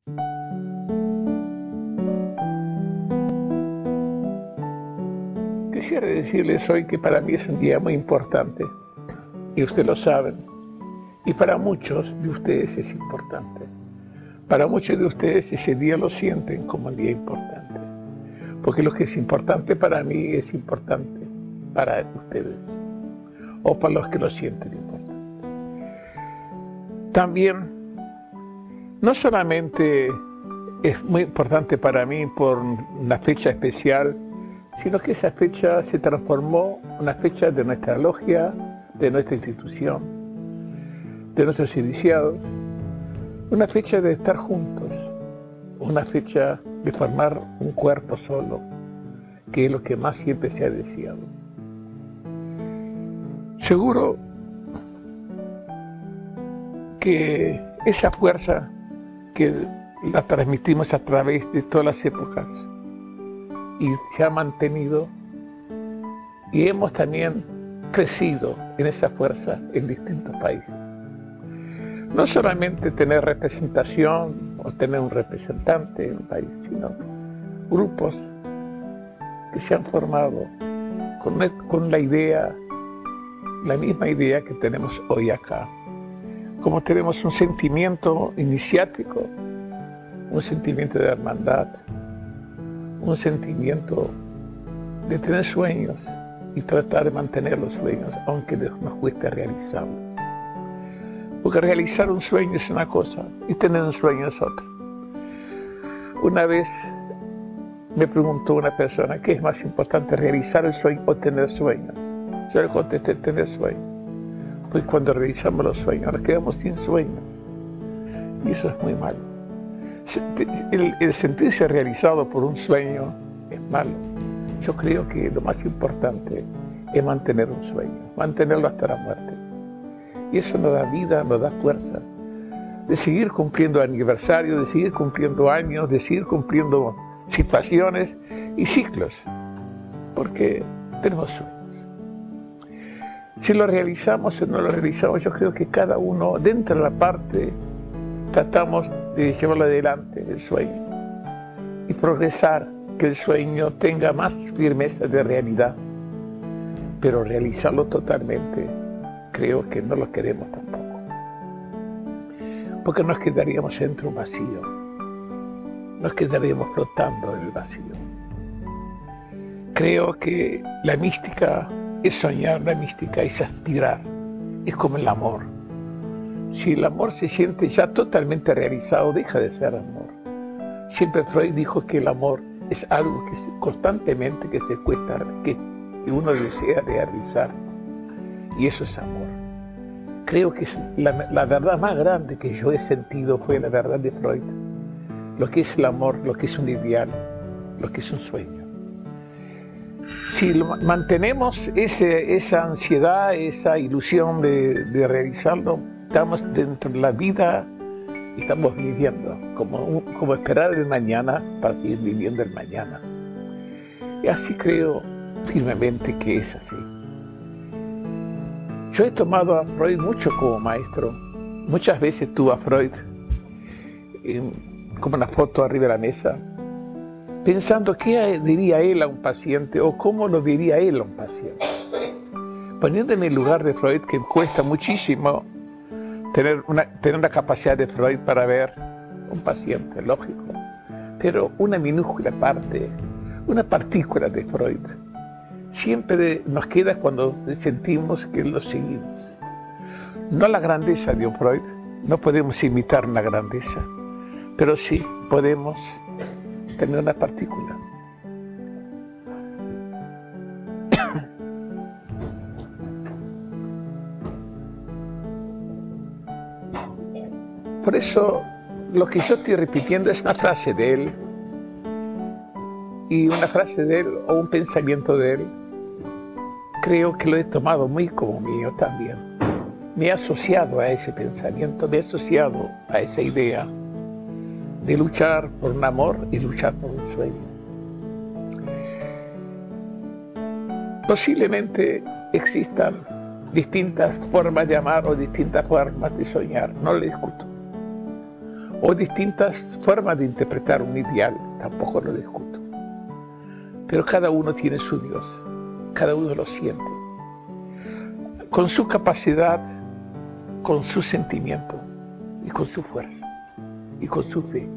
Quisiera decirles hoy que para mí es un día muy importante, y ustedes lo saben, y para muchos de ustedes es importante. Para muchos de ustedes ese día lo sienten como un día importante, porque lo que es importante para mí es importante para ustedes, o para los que lo sienten importante. También, no solamente es muy importante para mí por una fecha especial, sino que esa fecha se transformó en una fecha de nuestra logia, de nuestra institución, de nuestros iniciados, una fecha de estar juntos, una fecha de formar un cuerpo solo, que es lo que más siempre se ha deseado. Seguro que esa fuerza que la transmitimos a través de todas las épocas y se ha mantenido, y hemos también crecido en esa fuerza en distintos países. No solamente tener representación o tener un representante en un país, sino grupos que se han formado con la idea, la misma idea que tenemos hoy acá. Como tenemos un sentimiento iniciático, un sentimiento de hermandad, un sentimiento de tener sueños y tratar de mantener los sueños, aunque nos cueste realizarlos. Porque realizar un sueño es una cosa y tener un sueño es otra. Una vez me preguntó una persona, ¿qué es más importante, realizar el sueño o tener sueños? Yo le contesté, tener sueños. Pues cuando realizamos los sueños nos quedamos sin sueños. Y eso es muy malo. El sentirse realizado por un sueño es malo. Yo creo que lo más importante es mantener un sueño, mantenerlo hasta la muerte. Y eso nos da vida, nos da fuerza de seguir cumpliendo aniversarios, de seguir cumpliendo años, de seguir cumpliendo situaciones y ciclos, porque tenemos sueños. Si lo realizamos o no lo realizamos, yo creo que cada uno, dentro de la parte, tratamos de llevarlo adelante, el sueño, y progresar, que el sueño tenga más firmeza de realidad, pero realizarlo totalmente, creo que no lo queremos tampoco, porque nos quedaríamos entre un vacío, nos quedaríamos flotando en el vacío. Creo que la mística es soñar, la mística es aspirar, es como el amor. Si el amor se siente ya totalmente realizado, deja de ser amor. Siempre Freud dijo que el amor es algo que constantemente que se cuesta, que uno desea realizar, y eso es amor. Creo que es la verdad más grande que yo he sentido fue la verdad de Freud, lo que es el amor, lo que es un ideal, lo que es un sueño. Si mantenemos esa ansiedad, esa ilusión de realizarlo, estamos dentro de la vida y estamos viviendo, como esperar el mañana para seguir viviendo el mañana. Y así creo firmemente que es así. Yo he tomado a Freud mucho como maestro. Muchas veces tuve a Freud como una foto arriba de la mesa, pensando qué diría él a un paciente o cómo lo diría él a un paciente. Poniéndome en el lugar de Freud, que cuesta muchísimo tener la capacidad de Freud para ver un paciente, lógico, pero una minúscula parte, una partícula de Freud, siempre nos queda cuando sentimos que lo seguimos. No la grandeza de un Freud, no podemos imitar una grandeza, pero sí podemos tener una partícula. Por eso, lo que yo estoy repitiendo es una frase de él, y una frase de él o un pensamiento de él, creo que lo he tomado muy como mío también. Me he asociado a ese pensamiento, me he asociado a esa idea de luchar por un amor y luchar por un sueño. Posiblemente existan distintas formas de amar o distintas formas de soñar, no lo discuto. o distintas formas de interpretar un ideal, tampoco lo discuto. Pero cada uno tiene su Dios, cada uno lo siente, con su capacidad, con su sentimiento y con su fuerza y con su fe.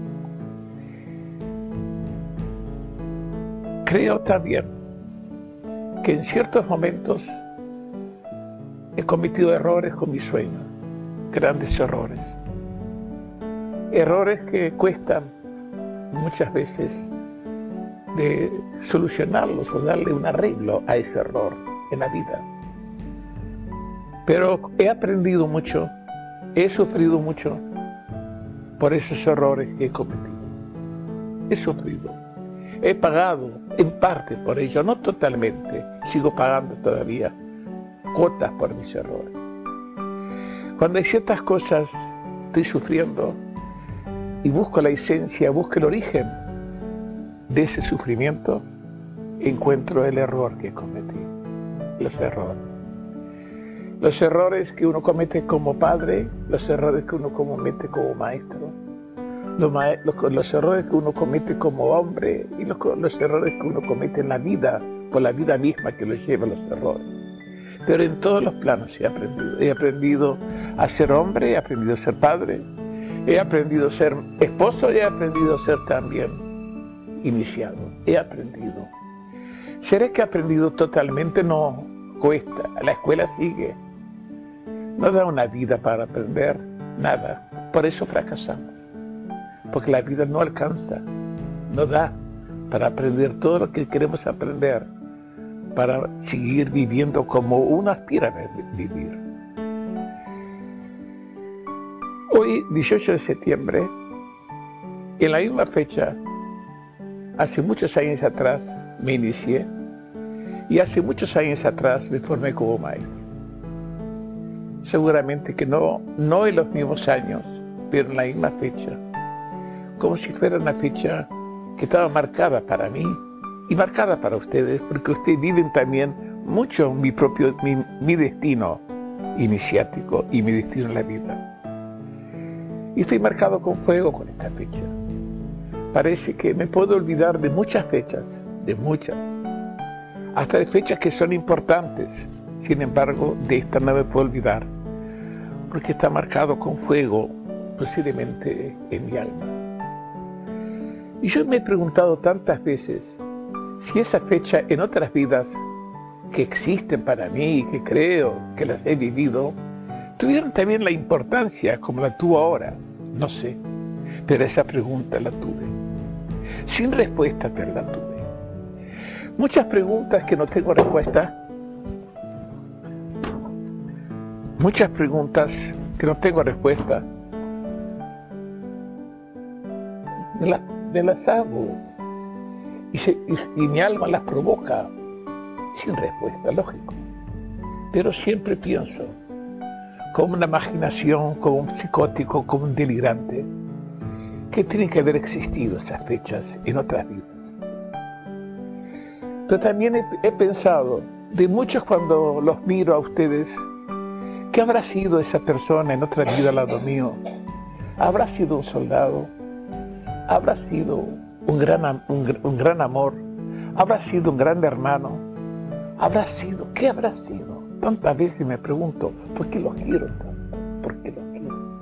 Creo también que en ciertos momentos he cometido errores con mis sueños, grandes errores. Errores que cuestan muchas veces de solucionarlos o darle un arreglo a ese error en la vida. Pero he aprendido mucho, he sufrido mucho por esos errores que he cometido. He sufrido, he pagado en parte por ello, no totalmente, sigo pagando todavía cuotas por mis errores. Cuando hay ciertas cosas, estoy sufriendo y busco la esencia, busco el origen de ese sufrimiento, encuentro el error que cometí, los errores. Los errores que uno comete como padre, los errores que uno comete como maestro, los errores que uno comete como hombre y los errores que uno comete en la vida, por la vida misma que los lleva a los errores. Pero en todos los planos he aprendido. He aprendido a ser hombre, he aprendido a ser padre, he aprendido a ser esposo y he aprendido a ser también iniciado. He aprendido. ¿Será que he aprendido totalmente? No, cuesta. La escuela sigue. No da una vida para aprender nada. Por eso fracasamos. Porque la vida no alcanza, no da para aprender todo lo que queremos aprender, para seguir viviendo como uno aspira a vivir. Hoy, 18 de septiembre, en la misma fecha, hace muchos años atrás me inicié y hace muchos años atrás me formé como maestro. Seguramente que no en los mismos años, pero en la misma fecha, como si fuera una fecha que estaba marcada para mí y marcada para ustedes, porque ustedes viven también mucho mi destino iniciático y mi destino en la vida. Y estoy marcado con fuego con esta fecha. Parece que me puedo olvidar de muchas fechas, hasta de fechas que son importantes. Sin embargo, de esta no me puedo olvidar, porque está marcado con fuego, posiblemente en mi alma. Y yo me he preguntado tantas veces si esa fecha en otras vidas que existen para mí y que creo que las he vivido, tuvieron también la importancia como la tuvo ahora. No sé, pero esa pregunta la tuve. Sin respuesta, pero la tuve. Muchas preguntas que no tengo respuesta. Muchas preguntas que no tengo respuesta. Me las hago y mi alma las provoca sin respuesta, lógico. Pero siempre pienso, como una imaginación, como un psicótico, como un delirante, que tienen que haber existido esas fechas en otras vidas. Pero también he pensado, de muchos cuando los miro a ustedes, ¿qué habrá sido esa persona en otra vida al lado mío? ¿Habrá sido un soldado? ¿Habrá sido un gran amor? ¿Habrá sido un gran hermano? ¿Qué habrá sido? Tantas veces me pregunto, ¿por qué los quiero tanto? ¿Por qué los quiero?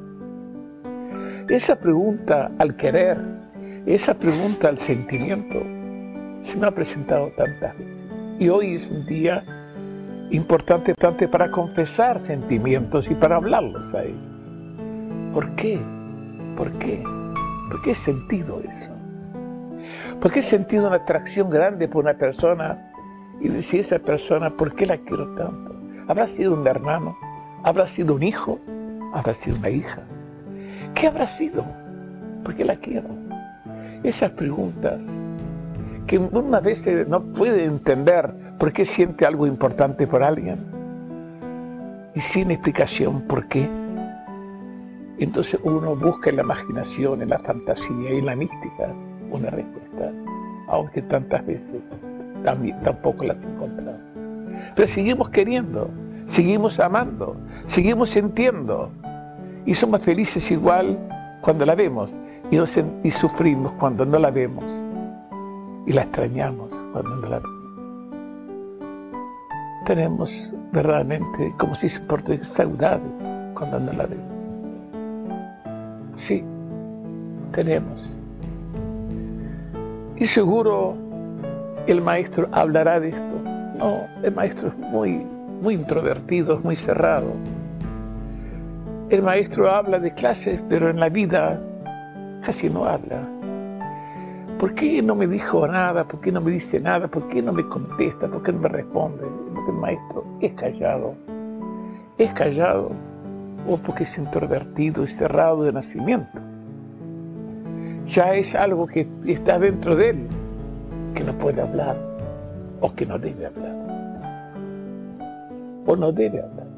Esa pregunta al querer, esa pregunta al sentimiento, se me ha presentado tantas veces. Y hoy es un día importante tanto para confesar sentimientos y para hablarlos a ellos. ¿Por qué? ¿Por qué? ¿Por qué he sentido eso? ¿Por qué he sentido una atracción grande por una persona y decir esa persona, ¿por qué la quiero tanto? ¿Habrá sido un hermano? ¿Habrá sido un hijo? ¿Habrá sido una hija? ¿Qué habrá sido? ¿Por qué la quiero? Esas preguntas que una vez no puede entender por qué siente algo importante por alguien y sin explicación por qué. Entonces uno busca en la imaginación, en la fantasía y en la mística una respuesta, aunque tantas veces tampoco las encontramos. Pero seguimos queriendo, seguimos amando, seguimos sintiendo y somos felices igual cuando la vemos y sufrimos cuando no la vemos y la extrañamos cuando no la vemos. Tenemos verdaderamente, como se dice en portugués, saudades cuando no la vemos. Sí, tenemos. Y seguro el maestro hablará de esto. No, el maestro es muy introvertido, es muy cerrado. El maestro habla de clases, pero en la vida casi no habla. ¿Por qué no me dijo nada? ¿Por qué no me dice nada? ¿Por qué no me contesta? ¿Por qué no me responde? Porque el maestro es callado. Es callado o porque es introvertido y cerrado de nacimiento. Ya es algo que está dentro de él, que no puede hablar o que no debe hablar. O no debe hablar.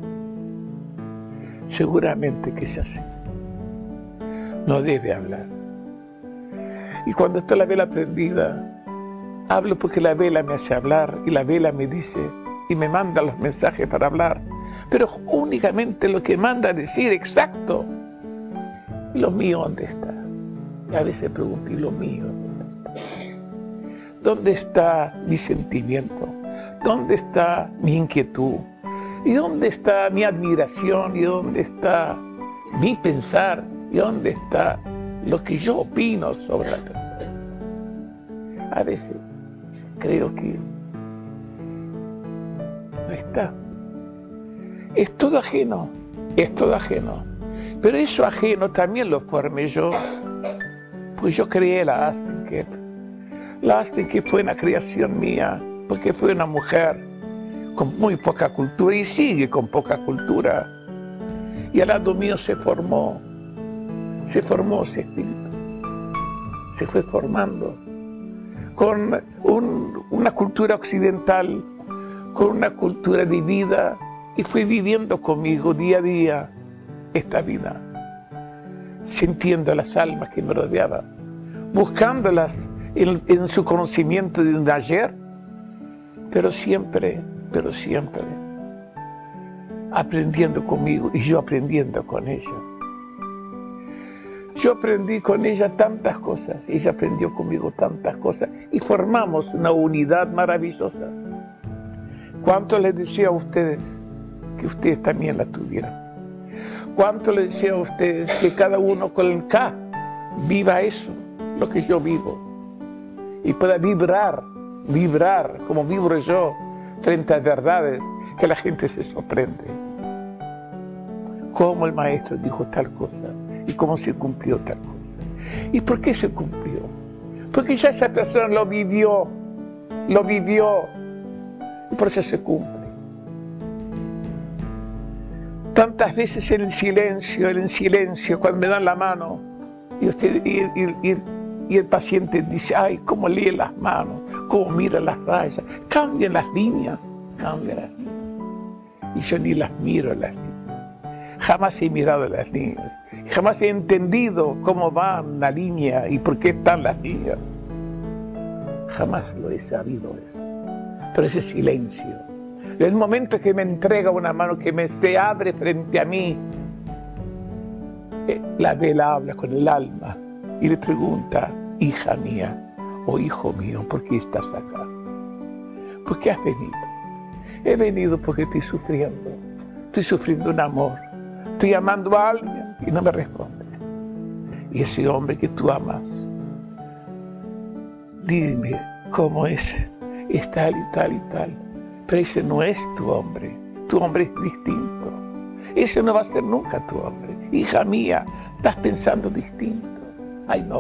Seguramente que es así. No debe hablar. Y cuando está la vela prendida, hablo porque la vela me hace hablar y la vela me dice y me manda los mensajes para hablar. Pero únicamente lo que manda a decir exacto. ¿Y lo mío dónde está? Y a veces pregunto, ¿y lo mío dónde está? ¿Dónde está mi sentimiento? ¿Dónde está mi inquietud? ¿Y dónde está mi admiración? ¿Y dónde está mi pensar? ¿Y dónde está lo que yo opino sobre la persona? A veces creo que no está. Es todo ajeno, es todo ajeno. Pero eso ajeno también lo formé yo, pues yo creé la Astenkep. La Astenkep fue una creación mía, porque fue una mujer con muy poca cultura y sigue con poca cultura. Y al lado mío se formó ese espíritu. Se fue formando con una cultura occidental, con una cultura de vida, y fui viviendo conmigo día a día esta vida, sintiendo las almas que me rodeaban, buscándolas en su conocimiento de un ayer, pero siempre aprendiendo conmigo y yo aprendiendo con ella. Yo aprendí con ella tantas cosas, ella aprendió conmigo tantas cosas y formamos una unidad maravillosa. ¿Cuánto les decía a ustedes que ustedes también la tuvieran? ¿Cuánto les decía a ustedes que cada uno con el K viva eso, lo que yo vivo, y pueda vibrar como vibro yo frente a verdades que la gente se sorprende? ¿Cómo el maestro dijo tal cosa? ¿Y cómo se cumplió tal cosa? ¿Y por qué se cumplió? Porque ya esa persona lo vivió, y por eso se cumple. Tantas veces en el silencio, cuando me dan la mano, y el paciente dice, ay, cómo lee las manos, cómo mira las rayas, cambian las líneas. Y yo ni las miro las líneas. Jamás he mirado las líneas. Jamás he entendido cómo va una línea y por qué están las líneas. Jamás lo he sabido eso. Pero ese silencio, el momento que me entrega una mano, que se abre frente a mí, la vela habla con el alma y le pregunta, hija mía o hijo mío, ¿por qué estás acá? ¿Por qué has venido? He venido porque estoy sufriendo un amor, estoy amando a alguien y no me responde. Y ese hombre que tú amas, dime cómo es tal y tal y tal. Pero ese no es tu hombre es distinto. Ese no va a ser nunca tu hombre. Hija mía, estás pensando distinto. Ay, no.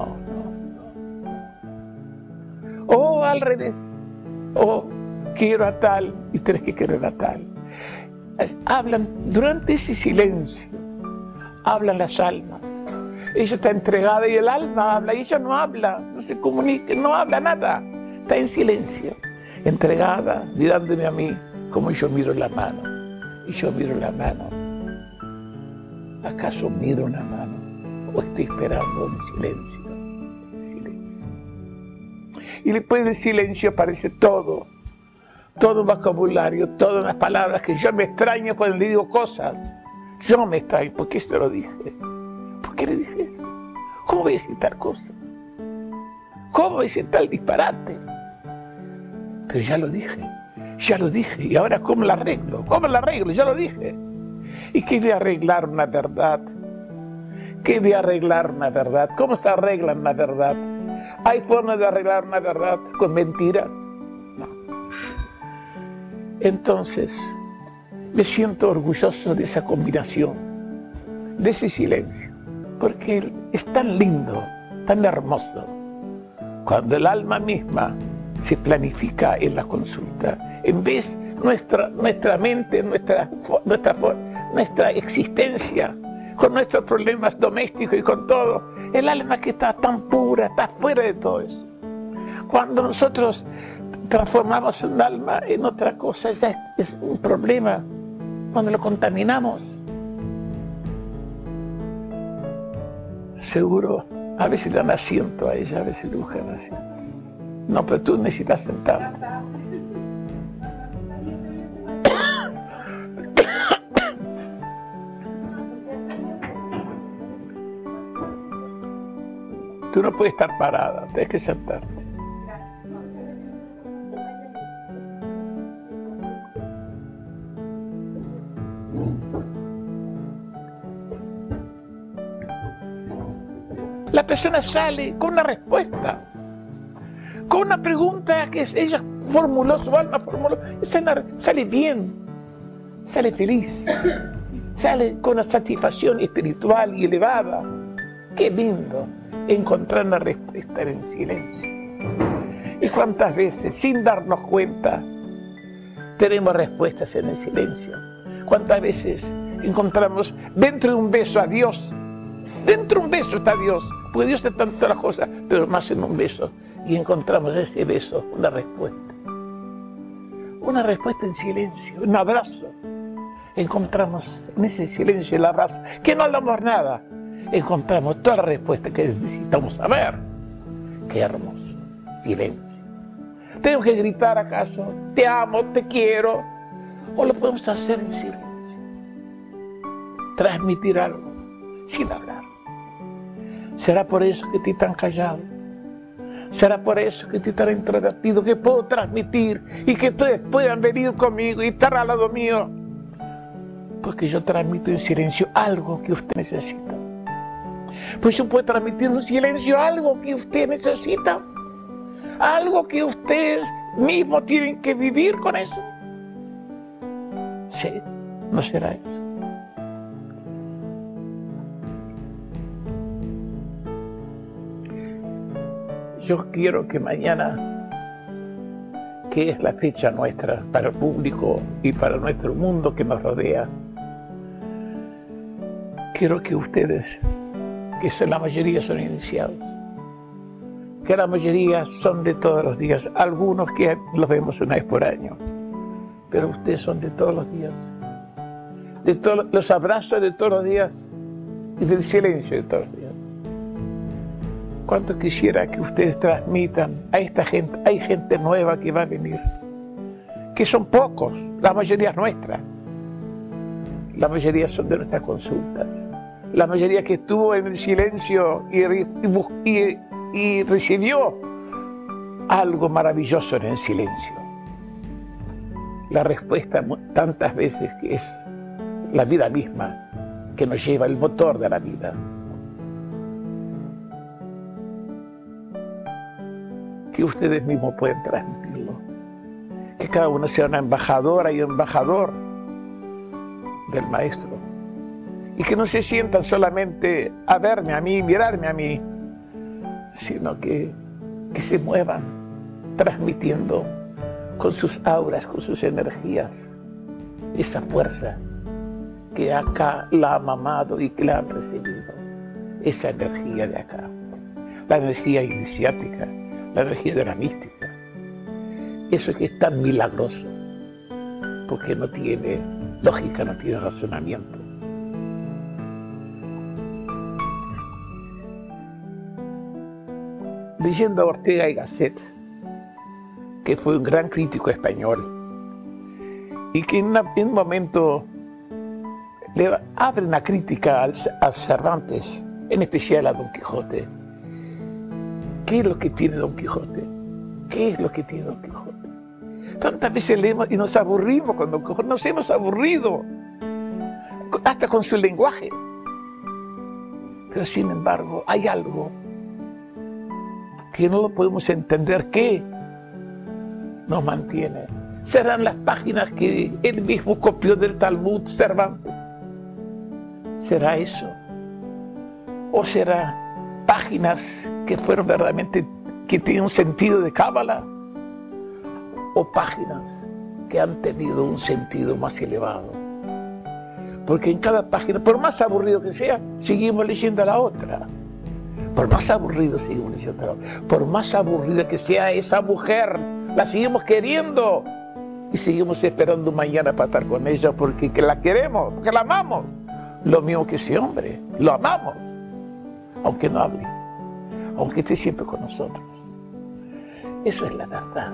O al revés, quiero a tal y tienes que querer a tal. Hablan, durante ese silencio, hablan las almas. Ella está entregada y el alma habla, y ella no habla, no se comunica, no habla nada. Está en silencio, entregada, mirándome a mí, como yo miro la mano. Y yo miro la mano. ¿Acaso miro una mano? ¿O estoy esperando en silencio? Y después del silencio aparece todo un vocabulario, todas las palabras que yo me extraño cuando le digo cosas. Yo me extraño, ¿por qué se lo dije? ¿Por qué le dije eso? ¿Cómo voy a decir tal cosa? ¿Cómo voy a decir tal disparate? Pero ya lo dije, y ahora ¿cómo la arreglo? ¿Cómo la arreglo? Ya lo dije. ¿Y qué de arreglar una verdad? ¿Qué de arreglar una verdad? ¿Cómo se arregla una verdad? ¿Hay forma de arreglar una verdad con mentiras? No. Entonces, me siento orgulloso de esa combinación, de ese silencio, porque es tan lindo, tan hermoso, cuando el alma misma se planifica en la consulta. En vez nuestra mente, nuestra existencia, con nuestros problemas domésticos y con todo, el alma que está tan pura, está fuera de todo eso. Cuando nosotros transformamos un alma en otra cosa, ya es un problema. Cuando lo contaminamos, seguro, a veces le dan asiento a ella, a veces le buscan asiento. No, pero tú necesitas sentarte. Tú no puedes estar parada, tienes que sentarte. La persona sale con una respuesta, con una pregunta que ella formuló, su alma formuló, sale bien, sale feliz, sale con una satisfacción espiritual y elevada. Qué lindo encontrar una respuesta en el silencio. Y cuántas veces, sin darnos cuenta, tenemos respuestas en el silencio. Cuántas veces encontramos dentro de un beso a Dios. Dentro de un beso está Dios, porque Dios está en todas las cosas, pero más en un beso. Y encontramos ese beso, una respuesta. Una respuesta en silencio, un abrazo. Encontramos en ese silencio el abrazo, que no hablamos nada. Encontramos toda la respuesta que necesitamos saber. Qué hermoso, silencio. ¿Tengo que gritar acaso? Te amo, te quiero. ¿O lo podemos hacer en silencio? Transmitir algo, sin hablar. ¿Será por eso que estoy tan callado? ¿Será por eso que estoy tan introvertido, que puedo transmitir y que ustedes puedan venir conmigo y estar al lado mío? Porque yo transmito en silencio algo que usted necesita. Pues yo puedo transmitir en silencio algo que usted necesita. Algo que ustedes mismos tienen que vivir con eso. Sí, ¿no será eso? Yo quiero que mañana, que es la fecha nuestra para el público y para nuestro mundo que nos rodea, quiero que ustedes, que la mayoría son iniciados, que la mayoría son de todos los días, algunos que los vemos una vez por año, pero ustedes son de todos los días, de todos los abrazos de todos los días y del silencio de todos los días. Cuánto quisiera que ustedes transmitan a esta gente, hay gente nueva que va a venir, que son pocos, la mayoría es nuestra, la mayoría son de nuestras consultas, la mayoría que estuvo en el silencio y recibió algo maravilloso en el silencio. La respuesta tantas veces que es la vida misma que nos lleva, el motor de la vida. Que ustedes mismos pueden transmitirlo. Que cada uno sea una embajadora y embajador del Maestro. Y que no se sientan solamente a verme a mí, mirarme a mí, sino que se muevan transmitiendo con sus auras, con sus energías, esa fuerza que acá la han amado y que la han recibido. Esa energía de acá, la energía iniciática, la energía de la mística. Eso que es tan milagroso, porque no tiene lógica, no tiene razonamiento. Leyendo a Ortega y Gasset, que fue un gran crítico español, y que en un momento le abre una crítica a Cervantes, en especial a Don Quijote. ¿Qué es lo que tiene Don Quijote? ¿Qué es lo que tiene Don Quijote? Tantas veces leemos y nos aburrimos con Don Quijote, nos hemos aburrido, hasta con su lenguaje. Pero sin embargo, hay algo que no lo podemos entender, que nos mantiene. Serán las páginas que él mismo copió del Talmud Cervantes. ¿Será eso? ¿O será páginas que fueron verdaderamente, que tienen un sentido de cábala? ¿O páginas que han tenido un sentido más elevado? Porque en cada página, por más aburrido que sea, seguimos leyendo a la otra. Por más aburrido seguimos leyendo a la otra. Por más aburrida que sea esa mujer, la seguimos queriendo. Y seguimos esperando mañana para estar con ella porque que la queremos, porque la amamos. Lo mismo que ese hombre, lo amamos. Aunque no hable, aunque esté siempre con nosotros. Eso es la verdad.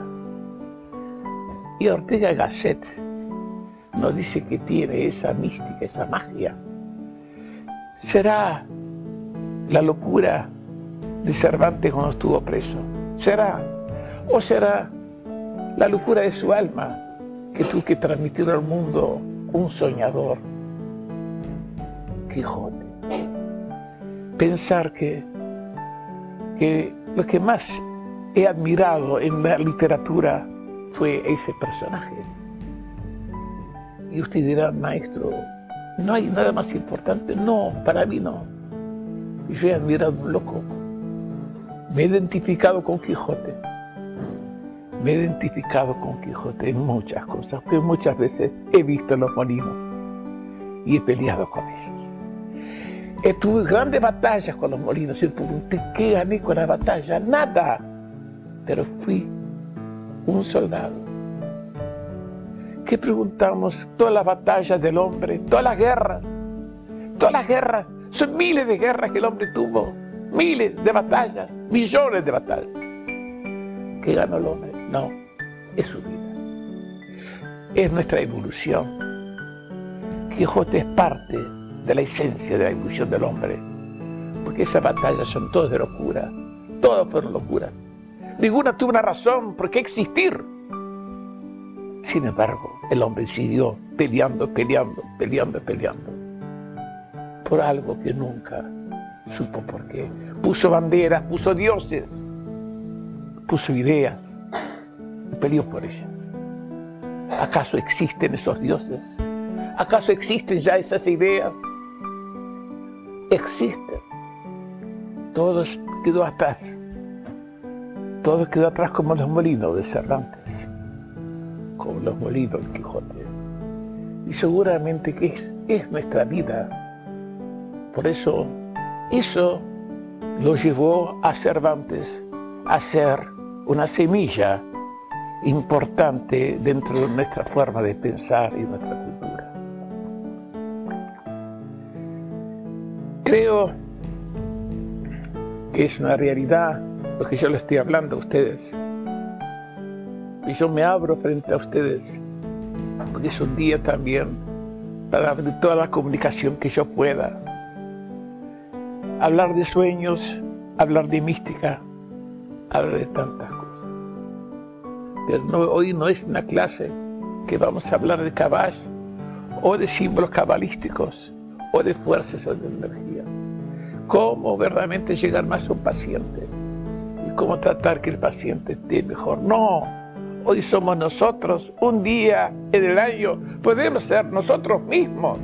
Y Ortega y Gasset nos dice que tiene esa mística, esa magia. ¿Será la locura de Cervantes cuando estuvo preso? ¿Será? ¿O será la locura de su alma que tuvo que transmitir al mundo un soñador? Quijote. Pensar que lo que más he admirado en la literatura fue ese personaje. Y usted dirá, maestro, ¿no hay nada más importante? No, para mí no. Yo he admirado a un loco. Me he identificado con Quijote. Me he identificado con Quijote en muchas cosas, porque muchas veces he visto los molinos y he peleado con ellos. Tuve grandes batallas con los molinos y pregunté, ¿qué gané con la batalla? Nada. Pero fui un soldado. ¿Qué preguntamos? Todas las batallas del hombre, todas las guerras, son miles de guerras que el hombre tuvo, miles de batallas, millones de batallas. ¿Qué ganó el hombre? No, es su vida, es nuestra evolución. Quijote es parte de la esencia de la evolución del hombre, porque esas batallas son todas de locura, todas fueron locuras. Ninguna tuvo una razón por qué existir. Sin embargo, el hombre siguió peleando por algo que nunca supo por qué. Puso banderas, puso dioses, puso ideas y peleó por ellas. ¿Acaso existen esos dioses? ¿Acaso existen ya esas ideas? Existen. Todo quedó atrás. Todo quedó atrás como los molinos de Cervantes, como los molinos del Quijote. Y seguramente que es nuestra vida. Por eso lo llevó a Cervantes a ser una semilla importante dentro de nuestra forma de pensar y nuestra cultura. Creo que es una realidad lo que yo les estoy hablando a ustedes. Y yo me abro frente a ustedes, porque es un día también para abrir toda la comunicación que yo pueda. Hablar de sueños, hablar de mística, hablar de tantas cosas. Pero hoy no es una clase que vamos a hablar de caballos, o de símbolos cabalísticos, o de fuerzas o de energías. Cómo verdaderamente llegar más a un paciente y cómo tratar que el paciente esté mejor. No, hoy somos nosotros. Un día en el año podemos ser nosotros mismos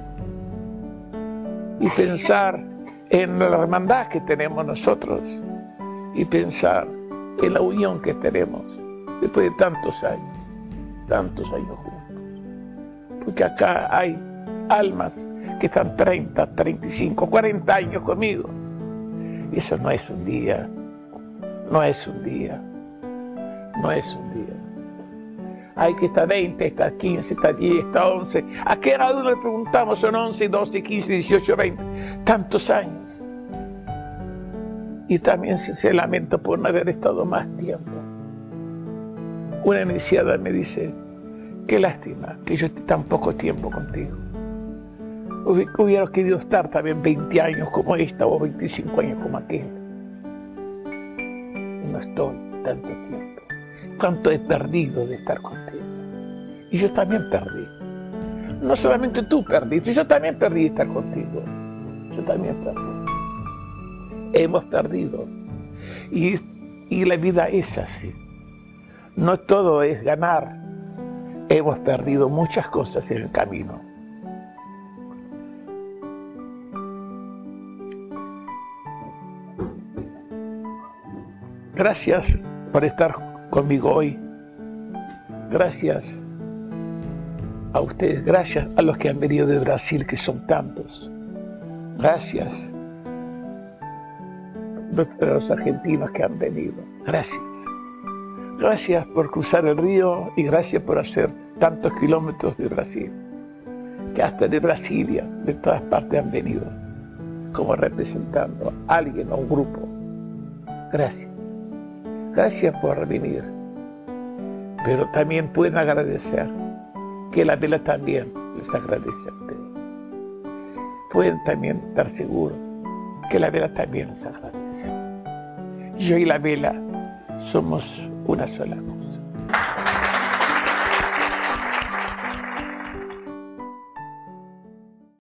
y pensar en la hermandad que tenemos nosotros y pensar en la unión que tenemos después de tantos años juntos. Porque acá hay almas que están 30, 35, 40 años conmigo. Y eso no es un día, no es un día. Hay que estar 20, está 15, está 10, está 11. A cada uno le preguntamos, son 11, 12, 15, 18, 20. Tantos años. Y también se lamenta por no haber estado más tiempo. Una iniciada me dice, qué lástima que yo esté tan poco tiempo contigo. Hubiera querido estar también 20 años como esta o 25 años como aquel. Y no estoy tanto tiempo. ¿Cuánto he perdido de estar contigo? Y yo también perdí. No solamente tú perdiste, yo también perdí estar contigo. Yo también perdí. Hemos perdido. Y la vida es así. No todo es ganar. Hemos perdido muchas cosas en el camino. Gracias por estar conmigo hoy. Gracias a ustedes, gracias a los que han venido de Brasil, que son tantos. Gracias a los argentinos que han venido. Gracias. Gracias por cruzar el río y gracias por hacer tantos kilómetros de Brasil, que hasta de Brasilia, de todas partes han venido, como representando a alguien o un grupo. Gracias. Gracias por venir. Pero también pueden agradecer que la vela también les agradece a ustedes. Pueden también estar seguros que la vela también les agradece. Yo y la vela somos una sola cosa.